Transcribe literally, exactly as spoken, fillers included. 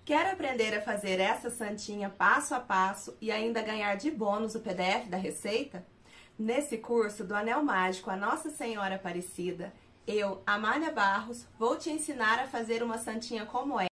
Quer aprender a fazer essa santinha passo a passo e ainda ganhar de bônus o P D F da receita? Nesse curso do Anel Mágico a Nossa Senhora Aparecida, eu, Amália Barros, vou te ensinar a fazer uma santinha como essa.